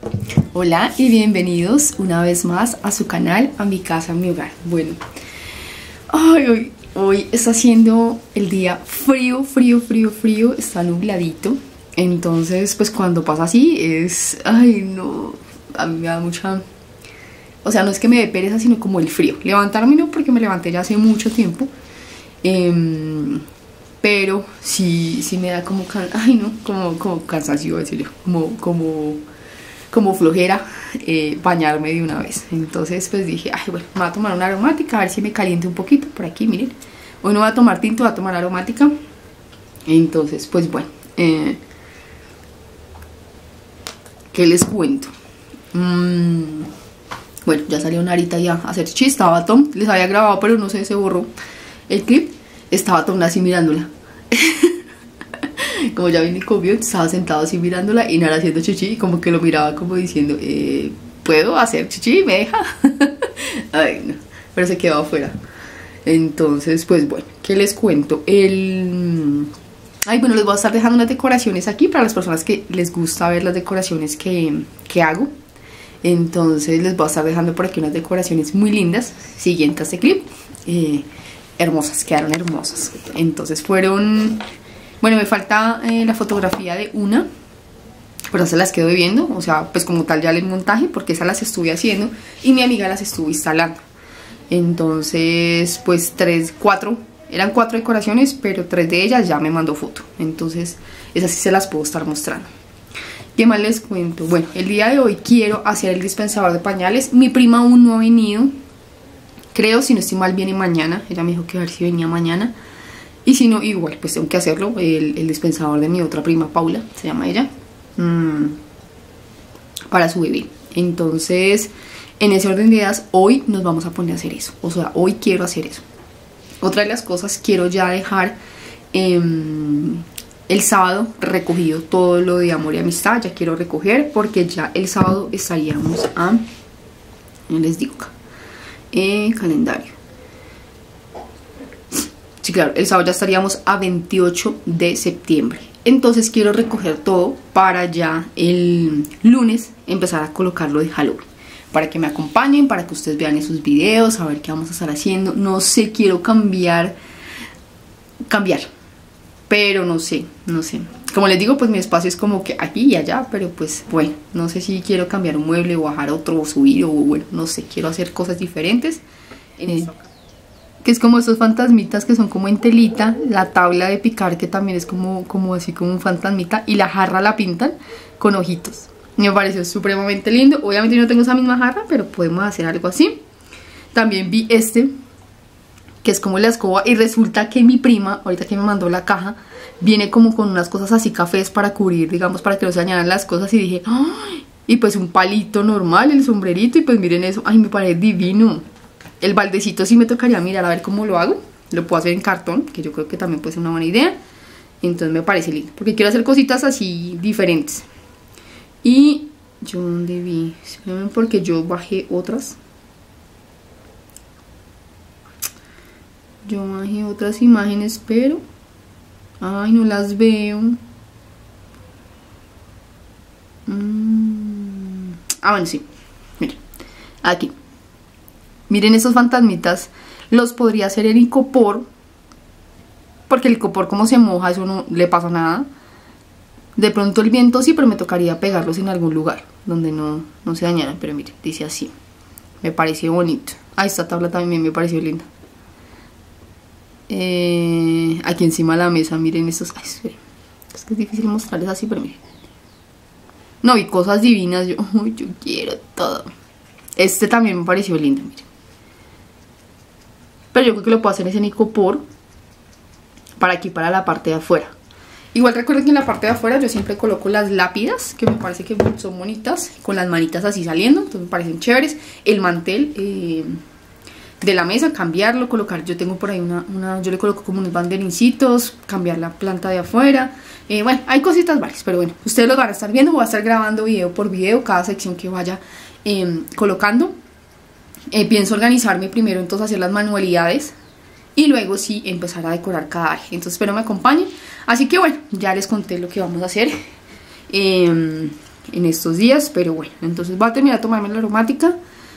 Hola y bienvenidos una vez más a su canal, a mi casa, a mi hogar. Bueno, hoy está haciendo el día frío, está nubladito. Entonces, pues cuando pasa así es... Ay, no, a mí me da mucha... O sea, no es que me dé pereza, sino como el frío. Levantarme no, porque me levanté ya hace mucho tiempo. Pero sí me da como... Ay, no, como cansancio, decir yo. Como flojera bañarme de una vez. Entonces pues dije, ay, bueno, me voy a tomar una aromática, a ver si me caliente un poquito. Por aquí, miren, hoy no voy a tomar tinto, voy a tomar aromática. Entonces pues bueno, ¿qué les cuento? Bueno, ya salió una horita ya a hacer chichi. Estaba Tom, les había grabado pero no sé, se borró el clip. Estaba Tom así mirándola. Como ya vine con estaba sentado así mirándola y nada, haciendo chichi, y como que lo miraba como diciendo, ¿puedo hacer chichi? ¿Me deja? Ay, no, pero se quedó afuera. Entonces, pues bueno, ¿qué les cuento? Ay, bueno, les voy a estar dejando unas decoraciones aquí para las personas que les gusta ver las decoraciones que hago. Entonces les voy a estar dejando por aquí unas decoraciones muy lindas, siguiente a este clip. Hermosas, quedaron hermosas. Entonces fueron... Bueno, me falta la fotografía de una, pero se las quedo viendo, o sea, pues como tal ya el montaje, porque esas las estuve haciendo y mi amiga las estuvo instalando. Entonces, pues eran 4 decoraciones, pero 3 de ellas ya me mandó foto. Entonces, esas sí se las puedo estar mostrando. ¿Qué más les cuento? Bueno, el día de hoy quiero hacer el dispensador de pañales. Mi prima aún no ha venido, creo, si no estoy mal, viene mañana. Ella me dijo que a ver si venía mañana. Y si no, igual, pues tengo que hacerlo. El dispensador de mi otra prima, Paula, se llama ella, para su bebé. Entonces, en ese orden de ideas, hoy nos vamos a poner a hacer eso. O sea, hoy quiero hacer eso. Otra de las cosas, quiero ya dejar el sábado recogido todo lo de amor y amistad. Ya quiero recoger, porque ya el sábado estaríamos a... les digo acá, calendario. Sí, claro, el sábado ya estaríamos a 28 de septiembre. Entonces quiero recoger todo para ya el lunes empezar a colocarlo de Halloween. Para que me acompañen, para que ustedes vean esos videos, a ver qué vamos a estar haciendo. No sé, quiero cambiar. Pero no sé. Como les digo, pues mi espacio es como que aquí y allá, pero pues bueno, no sé si quiero cambiar un mueble o bajar otro o subir o bueno, no sé, quiero hacer cosas diferentes. Que es como esos fantasmitas que son como en telita, la tabla de picar que también es como así como un fantasmita, y la jarra la pintan con ojitos. Me pareció supremamente lindo. Obviamente yo no tengo esa misma jarra, pero podemos hacer algo así. También vi este, que es como la escoba, y resulta que mi prima, ahorita que me mandó la caja, viene como con unas cosas así cafés para cubrir, digamos, para que no se dañaran las cosas, y dije, ¡ay! Y pues un palito normal, el sombrerito, y pues miren eso, ay, me parece divino. El baldecito sí me tocaría mirar a ver cómo lo hago. Lo puedo hacer en cartón, que yo creo que también puede ser una buena idea. Entonces me parece lindo, porque quiero hacer cositas así diferentes. Y yo donde vi, espérenme, porque yo bajé otras. Yo bajé otras imágenes, pero ay, no las veo. Bueno, sí. Miren, aquí. Miren esos fantasmitas, los podría hacer en icopor, porque el icopor como se moja, eso no le pasa nada. De pronto el viento sí, pero me tocaría pegarlos en algún lugar donde no se dañaran. Pero miren, dice así, me pareció bonito. Esta tabla también me pareció linda. Aquí encima de la mesa, miren estos. Ay, esperen, es que es difícil mostrarles así, pero miren. No, y cosas divinas, yo quiero todo. Este también me pareció lindo, miren. Pero yo creo que lo puedo hacer en icopor para aquí, para la parte de afuera. Igual recuerden que en la parte de afuera yo siempre coloco las lápidas, que me parece que son bonitas, con las manitas así saliendo, entonces me parecen chéveres. El mantel de la mesa, cambiarlo, colocar, yo tengo por ahí yo le coloco como unos banderincitos, cambiar la planta de afuera. Bueno, hay cositas varias, pero bueno, ustedes los van a estar viendo. Voy a estar grabando video por video cada sección que vaya colocando. Pienso organizarme primero, entonces hacer las manualidades y luego sí empezar a decorar cada área. Entonces espero me acompañen. Así que bueno, ya les conté lo que vamos a hacer. en estos días, pero bueno, entonces voy a terminar de tomarme la aromática.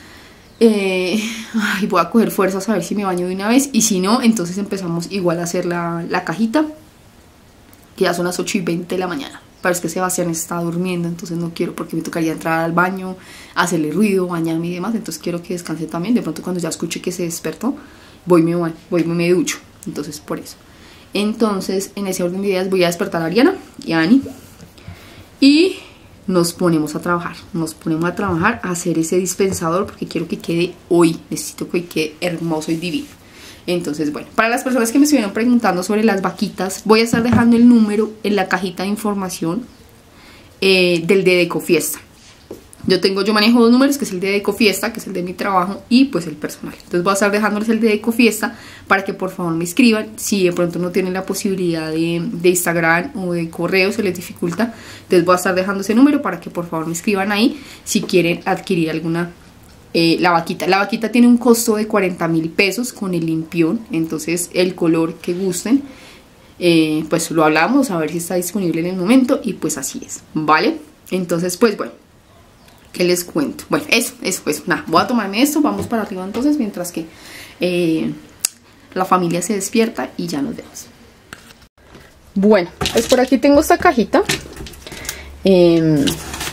Y voy a coger fuerzas a ver si me baño de una vez, y si no, entonces empezamos igual a hacer la cajita, que ya son las 8:20 de la mañana. Pero es que Sebastián está durmiendo, entonces no quiero, porque me tocaría entrar al baño, hacerle ruido, bañarme y demás. Entonces quiero que descanse también. De pronto cuando ya escuche que se despertó, voy y me ducho. Entonces por eso. Entonces en ese orden de ideas voy a despertar a Ariana y a Ani, y nos ponemos a trabajar. Nos ponemos a trabajar a hacer ese dispensador, porque quiero que quede hoy. Necesito que quede hermoso y divino. Entonces, bueno, para las personas que me estuvieron preguntando sobre las vaquitas, voy a estar dejando el número en la cajita de información del de Decofiesta. Yo manejo dos números, que es el de Decofiesta, que es el de mi trabajo, y pues el personal. Entonces voy a estar dejándoles el de Decofiesta para que por favor me escriban. Si de pronto no tienen la posibilidad de Instagram o de correo, se les dificulta, entonces voy a estar dejando ese número para que por favor me escriban ahí si quieren adquirir alguna la vaquita. La vaquita tiene un costo de 40.000 pesos con el limpión. Entonces el color que gusten, pues lo hablamos a ver si está disponible en el momento, y pues así es, ¿vale? Entonces pues bueno, ¿qué les cuento? Bueno, eso, pues nada, voy a tomarme esto, vamos para arriba entonces, mientras que la familia se despierta, y ya nos vemos. Bueno, pues por aquí tengo esta cajita. Miren,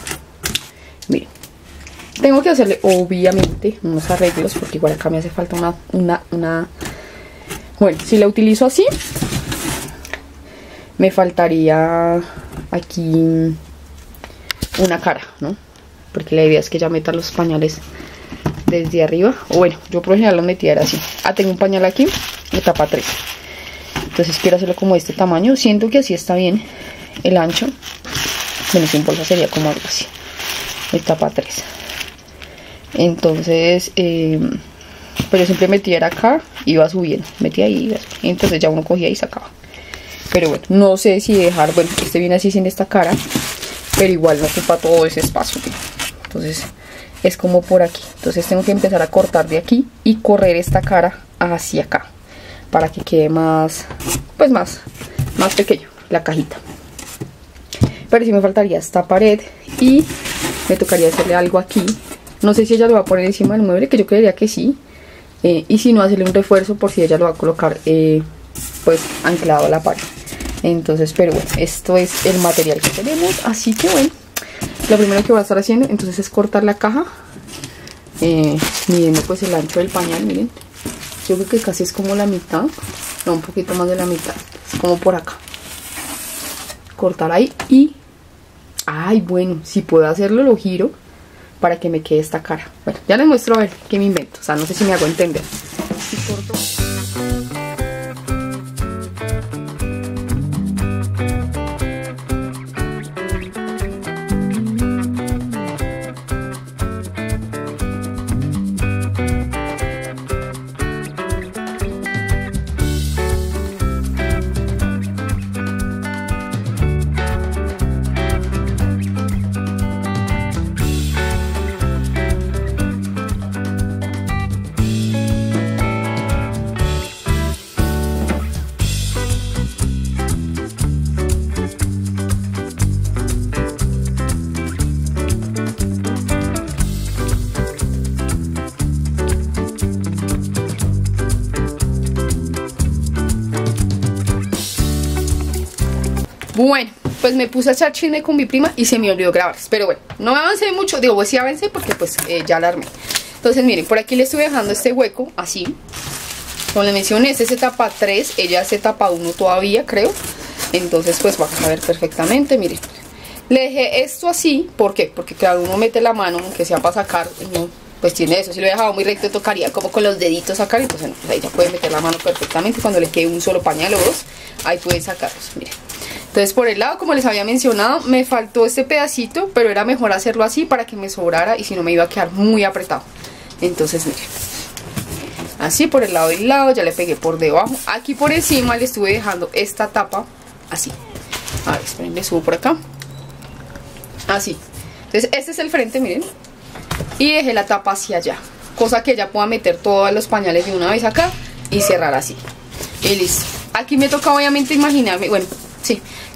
tengo que hacerle obviamente unos arreglos, porque igual acá me hace falta una... Bueno, si la utilizo así, me faltaría aquí una cara, ¿no? Porque la idea es que ya meta los pañales desde arriba. O bueno, yo por lo general los metía así. Tengo un pañal aquí, me tapa 3. Entonces quiero hacerlo como de este tamaño. Siento que así está bien el ancho. Bueno, sin bolsa sería como algo así. Me tapa 3. Entonces, pero siempre metía acá, iba subiendo. Metía ahí, iba subiendo. Entonces ya uno cogía y sacaba. Pero bueno, no sé si dejar, bueno, este viene así sin esta cara, pero igual no ocupa todo ese espacio. Entonces es como por aquí. Entonces tengo que empezar a cortar de aquí y correr esta cara hacia acá, para que quede más, pues más pequeño la cajita. Pero sí me faltaría esta pared, y me tocaría hacerle algo aquí. No sé si ella lo va a poner encima del mueble, que yo creería que sí. Y si no, hacerle un refuerzo por si ella lo va a colocar pues anclado a la pared. Entonces, pero bueno, esto es el material que tenemos. Así que bueno, lo primero que voy a estar haciendo entonces es cortar la caja, midiendo pues el ancho del pañal. Miren, yo creo que casi es como la mitad, no, un poquito más de la mitad, es como por acá. Cortar ahí y... ay, bueno, si puedo hacerlo, lo giro para que me quede esta cara. Bueno, ya les muestro a ver qué me invento. O sea, no sé si me hago entender. Si corto... Bueno, pues me puse a echar chisme con mi prima y se me olvidó grabarles. Pero bueno, no avancé mucho. Digo, pues sí avancé porque pues ya la armé. Entonces miren, por aquí le estuve dejando este hueco así. Como les mencioné, este se tapa 3. Ella se tapa 1 todavía, creo. Entonces pues vamos a ver perfectamente, miren. Le dejé esto así, ¿por qué? Porque claro, uno mete la mano, aunque sea para sacar, no, pues tiene eso. Si lo he dejado muy recto, tocaría como con los deditos sacar. Entonces no, pues ahí ya puede meter la mano perfectamente. Cuando le quede un solo pañal o dos, ahí pueden sacarlos, miren. Entonces por el lado, como les había mencionado, me faltó este pedacito, pero era mejor hacerlo así para que me sobrara, y si no me iba a quedar muy apretado. Entonces miren, así por el lado y el lado, ya le pegué por debajo. Aquí por encima le estuve dejando esta tapa así. A ver, esperen, le subo por acá. Así. Entonces este es el frente, miren. Y dejé la tapa hacia allá, cosa que ella pueda meter todos los pañales de una vez acá y cerrar así. Y listo. Aquí me toca obviamente imaginarme, bueno, sí,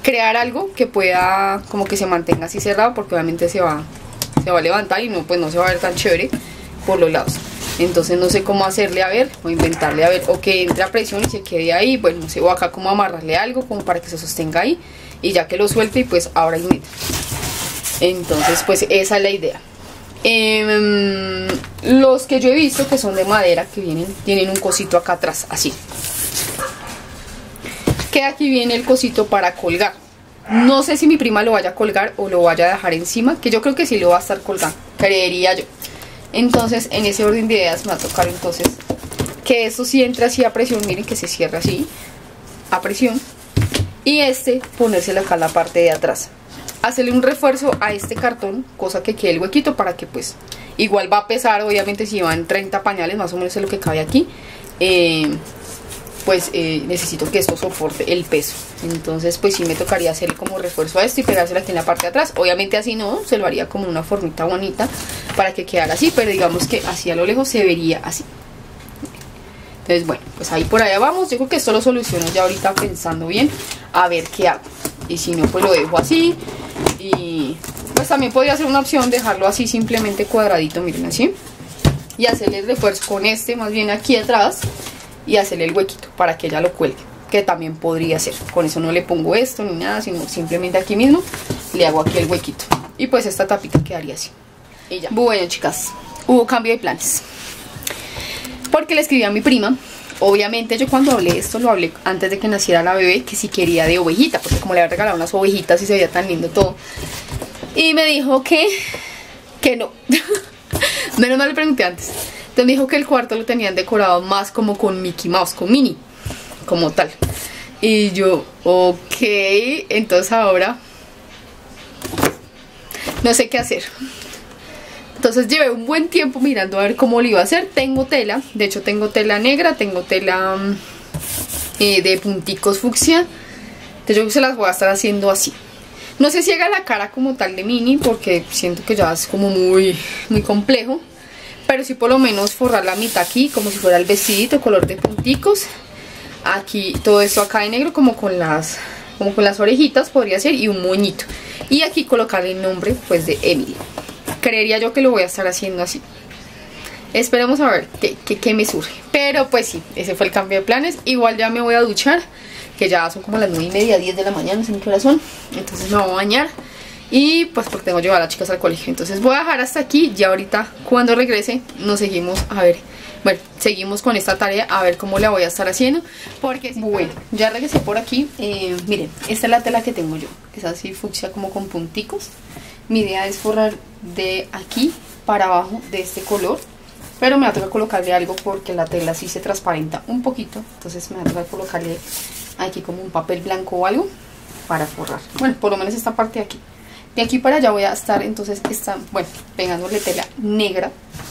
crear algo que pueda como que se mantenga así cerrado, porque obviamente se va a levantar y no, pues no se va a ver tan chévere por los lados. Entonces no sé cómo hacerle a ver, o inventarle a ver, o que entre a presión y se quede ahí. Bueno, no sé, o acá como amarrarle algo como para que se sostenga ahí, y ya que lo suelte y pues abra y meta. Entonces pues esa es la idea. Los que yo he visto que son de madera, que tienen un cosito acá atrás, así, que aquí viene el cosito para colgar. No sé si mi prima lo vaya a colgar o lo vaya a dejar encima, que yo creo que sí lo va a estar colgando, creería yo. Entonces en ese orden de ideas me va a tocar entonces que esto sí entre así a presión, miren que se cierra así a presión, y ponérselo acá en la parte de atrás, hacerle un refuerzo a este cartón, cosa que quede el huequito, para que pues igual va a pesar, obviamente si van 30 pañales más o menos es lo que cabe aquí, necesito que esto soporte el peso. Entonces pues sí me tocaría hacerle como refuerzo a esto y pegárselo aquí en la parte de atrás. Obviamente así no, se lo haría como una formita bonita para que quedara así, pero digamos que así a lo lejos se vería así. Entonces bueno, pues ahí por allá vamos. Yo creo que esto lo soluciono ya ahorita pensando bien a ver qué hago, y si no pues lo dejo así. Y pues también podría ser una opción dejarlo así simplemente cuadradito, miren así, y hacerle el refuerzo con más bien aquí atrás, y hacerle el huequito para que ella lo cuelgue, que también podría ser. Con eso no le pongo esto ni nada, sino simplemente aquí mismo le hago aquí el huequito, y pues esta tapita quedaría así y ya. Bueno chicas, hubo cambio de planes porque le escribí a mi prima. Obviamente yo cuando hablé esto lo hablé antes de que naciera la bebé, que si quería de ovejita, porque como le había regalado unas ovejitas y se veía tan lindo todo, y me dijo que no. Menos mal le pregunté antes. Entonces me dijo que el cuarto lo tenían decorado más como con Mickey Mouse, con Minnie, como tal. Y yo, ok, entonces ahora no sé qué hacer. Entonces llevé un buen tiempo mirando a ver cómo lo iba a hacer. Tengo tela, de hecho tengo tela negra, tengo tela de punticos fucsia. Entonces yo se las voy a estar haciendo así. No sé si haga la cara como tal de Minnie, porque siento que ya es como muy complejo. Pero sí por lo menos forrar la mitad aquí, como si fuera el vestidito, color de punticos. Aquí todo esto acá de negro, como con las orejitas podría ser, y un moñito. Y aquí colocarle el nombre pues de Emily. Creería yo que lo voy a estar haciendo así. Esperemos a ver qué me surge. Pero pues sí, ese fue el cambio de planes. Igual ya me voy a duchar, que ya son como las 9:30, 10 de la mañana, no sé ni qué hora son. Entonces me voy a bañar. Y pues porque tengo que llevar a las chicas al colegio. Entonces voy a dejar hasta aquí. Ya ahorita cuando regrese nos seguimos a ver. Bueno, seguimos con esta tarea a ver cómo la voy a estar haciendo. Porque bueno, ya regresé por aquí. Miren, esta es la tela que tengo yo. Es así fucsia como con punticos. Mi idea es forrar de aquí para abajo de este color, pero me va a tocar colocarle algo porque la tela sí se transparenta un poquito. Entonces me va a tocar colocarle aquí como un papel blanco o algo para forrar. Bueno, por lo menos esta parte de aquí. De aquí para allá voy a estar entonces pegándole tela negra.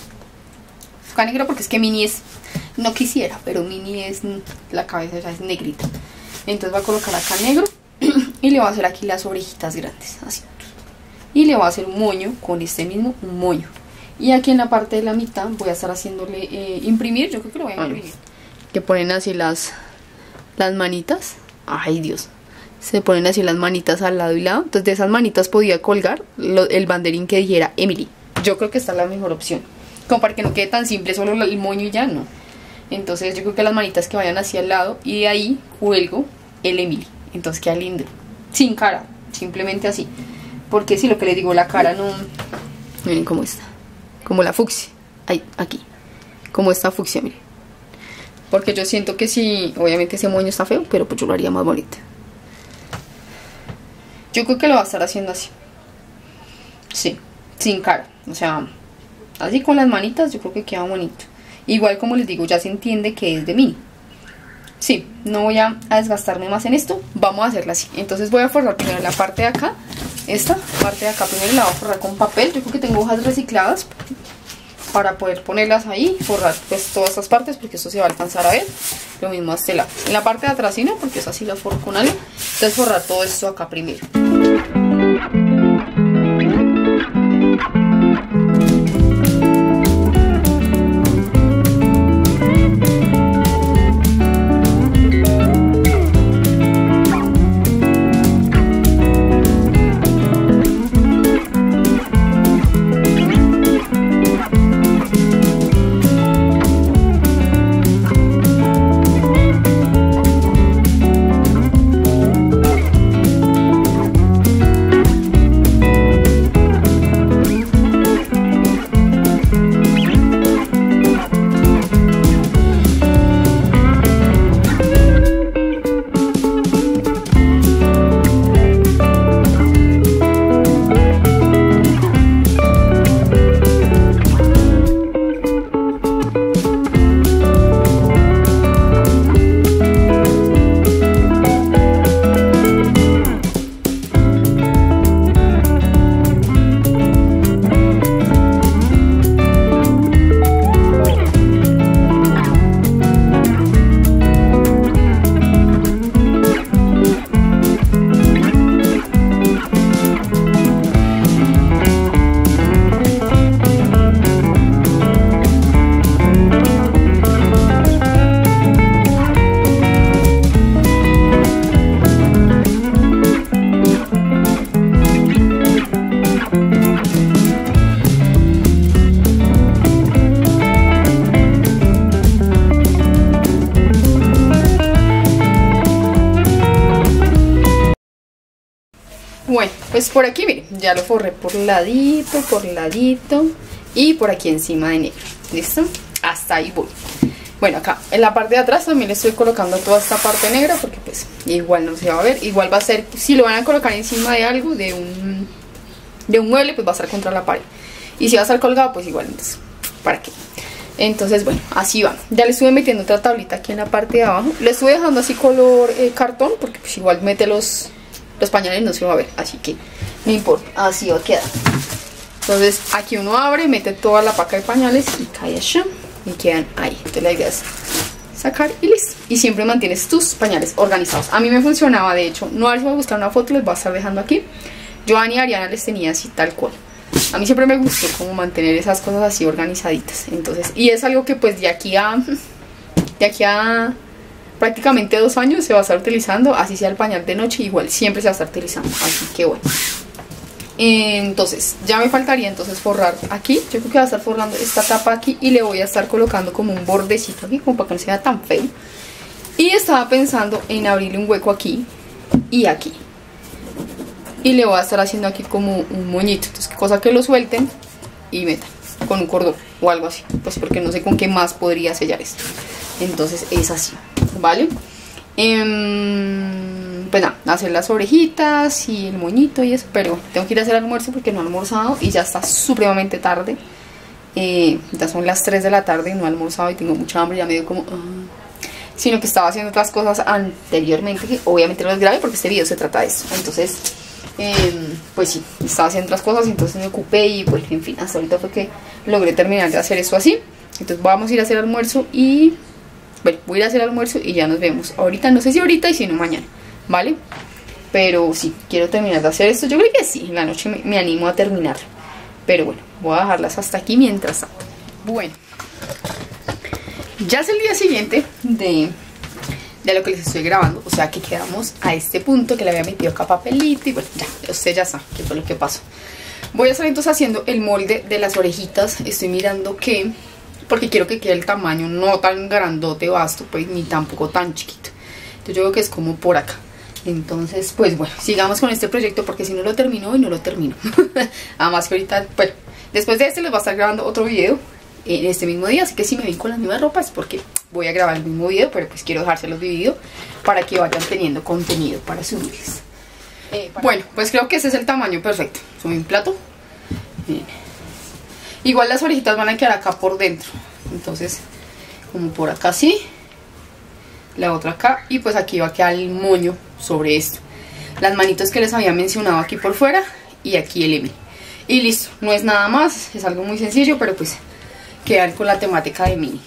Acá negra porque es que Minnie es, no quisiera, pero Minnie es, la cabeza ya es negrita. Entonces voy a colocar acá negro y le voy a hacer aquí las orejitas grandes, así. Y le voy a hacer un moño con un moño. Y aquí en la parte de la mitad voy a estar haciéndole imprimir, yo creo que lo voy a imprimir. Que ponen así las manitas. Ay Dios. Se ponen así las manitas al lado y lado. Entonces de esas manitas podía colgar el banderín que dijera Emily. Yo creo que esta es la mejor opción. Como para que no quede tan simple solo el moño y ya no. Entonces yo creo que las manitas que vayan hacia el lado, y de ahí cuelgo el Emily. Entonces queda lindo. Sin cara, simplemente así. Porque si lo que les digo, la cara no... Miren cómo está. Como la fucsia. Ahí, aquí. Como esta fucsia, miren. Porque yo siento que sí, obviamente ese moño está feo, pero pues yo lo haría más bonito. Yo creo que lo va a estar haciendo así. Sí, sin cara. O sea, así con las manitas yo creo que queda bonito. Igual como les digo, ya se entiende que es de mí. Sí, no voy a desgastarme más en esto. Vamos a hacerla así. Entonces voy a forrar primero la parte de acá. Esta parte de acá primero la voy a forrar con papel. Yo creo que tengo hojas recicladas para poder ponerlas ahí y forrar pues todas estas partes, porque esto se va a alcanzar a ver. Lo mismo a este lado. En la parte de atrás sí no, porque es así, la forro con algo. Entonces forrar todo esto acá primero. Pues por aquí, miren, ya lo forré por ladito y por aquí encima de negro. ¿Listo? Hasta ahí voy. Bueno, acá en la parte de atrás también le estoy colocando toda esta parte negra porque pues igual no se va a ver. Igual va a ser, si lo van a colocar encima de algo, de un mueble, pues va a estar contra la pared. Y si va a estar colgado, pues igual, entonces, ¿para qué? Entonces, bueno, así va. Ya le estuve metiendo otra tablita aquí en la parte de abajo. Le estuve dejando así color cartón porque pues igual mete los pañales, no se va a ver. Así que no importa, así va a quedar. Entonces aquí uno abre, mete toda la paca de pañales y cae allá y quedan ahí. Entonces la idea es sacar y listo. Y siempre mantienes tus pañales organizados. A mí me funcionaba, de hecho. No, a ver si voy a buscar una foto, les voy a estar dejando aquí. Yo y Ariana les tenía así tal cual. A mí siempre me gustó como mantener esas cosas así organizaditas. Entonces, y es algo que pues de aquí a prácticamente 2 años se va a estar utilizando. Así sea el pañal de noche, igual siempre se va a estar utilizando. Así que bueno. Entonces ya me faltaría entonces forrar aquí. Yo creo que va a estar forrando esta tapa aquí y le voy a estar colocando como un bordecito aquí, como para que no sea tan feo. Y estaba pensando en abrirle un hueco aquí y aquí, y le voy a estar haciendo aquí como un moñito. Entonces, cosa que lo suelten y metan con un cordón o algo así, pues porque no sé con qué más podría sellar esto. Entonces es así, ¿vale? Pues nada, hacer las orejitas y el moñito y eso. Pero tengo que ir a hacer almuerzo porque no he almorzado y ya está supremamente tarde. Ya son las 3 de la tarde y no he almorzado y tengo mucha hambre. Ya me dio como... sino que estaba haciendo otras cosas anteriormente que obviamente no les grabé porque este video se trata de eso. Entonces, pues sí, estaba haciendo otras cosas, entonces me ocupé y pues en fin, hasta ahorita fue que logré terminar de hacer eso así. Entonces vamos a ir a hacer almuerzo y... bueno, voy a ir a hacer almuerzo y ya nos vemos ahorita, no sé si ahorita y si no mañana, ¿vale? Pero sí, quiero terminar de hacer esto. Yo creo que sí, en la noche me animo a terminar. Pero bueno, voy a dejarlas hasta aquí mientras tanto. Bueno, ya es el día siguiente de lo que les estoy grabando. O sea que quedamos a este punto que le había metido acá papelito. Y bueno, ya, usted ya sabe qué fue lo que pasó. Voy a estar entonces haciendo el molde de las orejitas. Estoy mirando que... porque quiero que quede el tamaño no tan grandote, vasto, pues ni tampoco tan chiquito. Entonces yo creo que es como por acá. Entonces, pues bueno, sigamos con este proyecto porque si no lo termino, hoy no lo termino. Además que ahorita, bueno, después de este les voy a estar grabando otro video en este mismo día. Así que si me ven con las mismas ropas es porque voy a grabar el mismo video, pero pues quiero dejárselos dividido para que vayan teniendo contenido para subirles. Bueno, pues creo que ese es el tamaño perfecto. Subí un plato. Miren. Igual las orejitas van a quedar acá por dentro. Entonces, como por acá así. La otra acá. Y pues aquí va a quedar el moño sobre esto. Las manitos que les había mencionado aquí por fuera. Y aquí el M. Y listo. No es nada más. Es algo muy sencillo. Pero pues quedan con la temática de mini.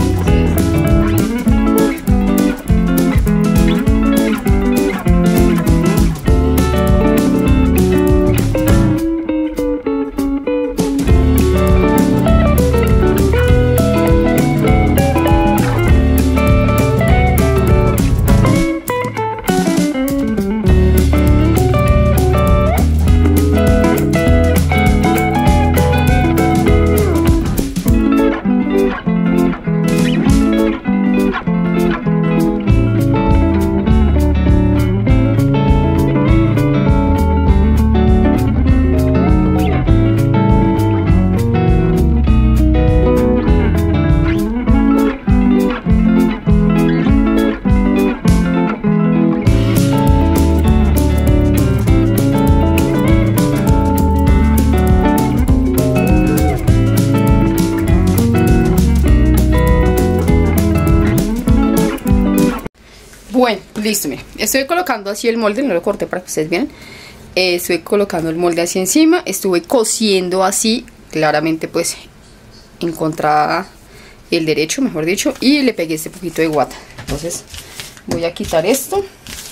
Bueno, listo, miren, estoy colocando así el molde, no lo corté para que ustedes vean. Estoy colocando el molde así encima, estuve cosiendo así, claramente pues en contra el derecho, mejor dicho, y le pegué este poquito de guata. Entonces voy a quitar esto.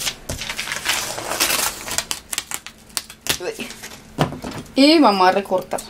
Y vamos a recortar.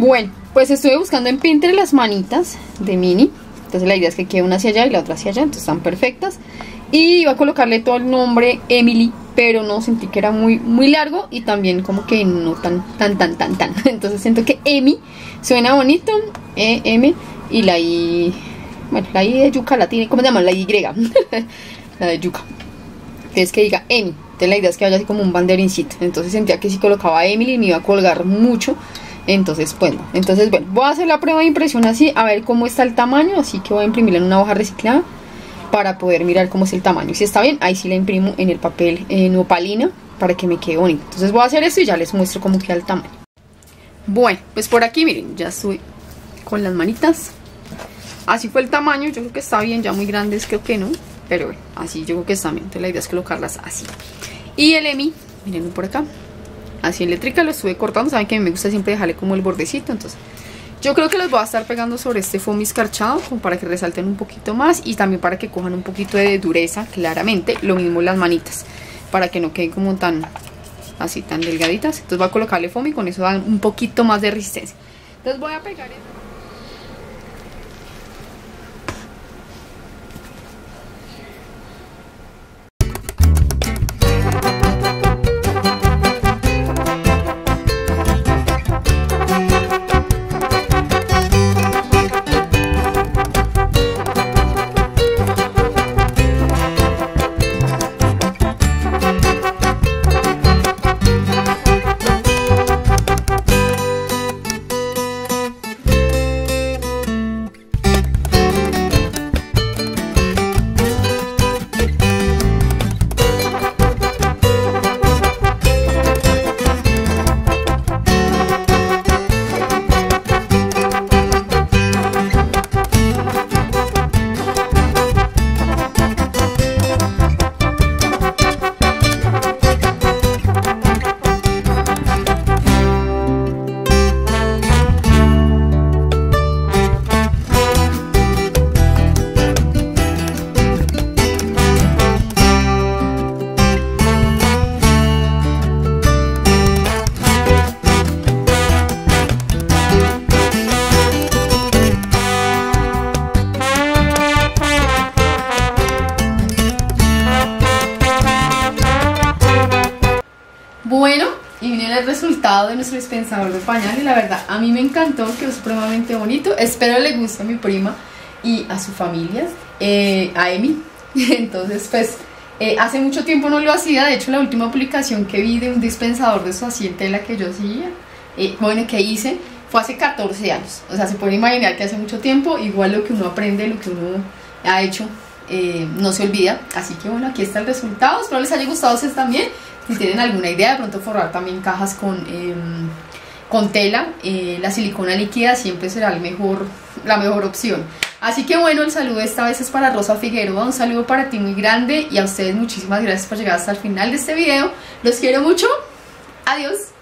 Bueno, pues estuve buscando en Pinterest las manitas de Minnie. Entonces la idea es que quede una hacia allá y la otra hacia allá, entonces están perfectas. Y iba a colocarle todo el nombre Emily, pero no, sentí que era muy largo y también como que no tan. Entonces siento que Emi suena bonito, M, y la I, bueno, la I de yuca la tiene, ¿cómo se llama? La Y, la de yuca. Entonces que diga Emi, entonces la idea es que vaya así como un banderincito. Entonces sentía que si colocaba Emily me iba a colgar mucho. Entonces, bueno, voy a hacer la prueba de impresión así, a ver cómo está el tamaño. Así que voy a imprimirla en una hoja reciclada para poder mirar cómo es el tamaño. Si está bien, ahí sí la imprimo en el papel en opalina para que me quede bonito. Entonces voy a hacer esto y ya les muestro cómo queda el tamaño. Bueno, pues por aquí miren, ya estoy con las manitas. Así fue el tamaño, yo creo que está bien, ya muy grandes creo que no, pero bueno, así yo creo que está bien. Entonces la idea es colocarlas así. Y el Emi, miren por acá, así en letrica lo estuve cortando. Saben que a mí me gusta siempre dejarle como el bordecito. Entonces yo creo que los voy a estar pegando sobre este foamy escarchado, como para que resalten un poquito más y también para que cojan un poquito de dureza, claramente. Lo mismo las manitas, para que no queden como tan así, tan delgaditas. Entonces voy a colocarle foamy, con eso dan un poquito más de resistencia. Entonces voy a pegar esto. Bueno, y viene el resultado de nuestro dispensador de pañal. Y la verdad, a mí me encantó, quedó supremamente bonito. Espero le guste a mi prima y a su familia, a Emi. Entonces, pues, hace mucho tiempo no lo hacía. De hecho, la última publicación que vi de un dispensador de su así en tela que yo hacía, bueno, que hice, fue hace 14 años. O sea, se puede imaginar que hace mucho tiempo. Igual lo que uno aprende, lo que uno ha hecho, no se olvida. Así que bueno, aquí está el resultado. Espero les haya gustado a ustedes también. Si tienen alguna idea, de pronto forrar también cajas con tela, la silicona líquida siempre será la mejor opción. Así que bueno, el saludo esta vez es para Rosa Figueroa. Un saludo para ti muy grande y a ustedes muchísimas gracias por llegar hasta el final de este video. Los quiero mucho. Adiós.